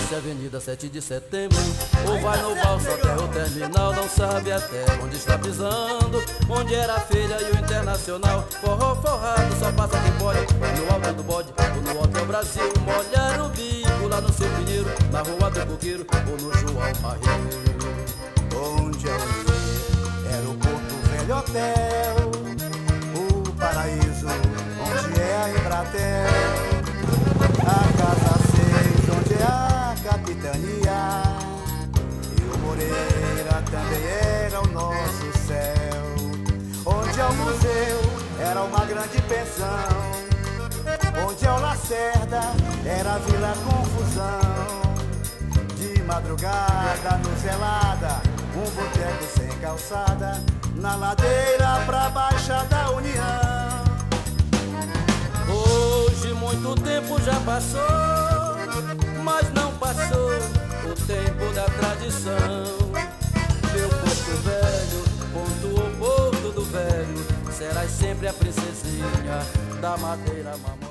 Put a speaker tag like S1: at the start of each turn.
S1: desce a Avenida 7 de Setembro, ou vai no balso até o terminal, não sabe até onde está pisando. Onde era a feira e o Internacional, forró forrado, só passa quem pode. No alto do bode, ou no Hotel Brasil, molhar o bico lá no Seu Pinheiro, na Rua do Coqueiro, ou no João Marreiro.
S2: Onde eu ia, era o Porto Velho Hotel, o paraíso, onde é a Embratel, a Casa 6, onde é a capitania, e o Moreira também era o nosso céu. Onde é o museu, era uma grande pensão, onde é o Lacerda, era a Vila Confusão. De madrugada, no Zelada, um boteco sem calçada, na ladeira pra Baixa da União.
S1: Hoje muito tempo já passou, mas não passou o tempo da tradição. Meu Porto Velho, ponto oposto do velho, serás sempre a princesinha da madeira mamãe.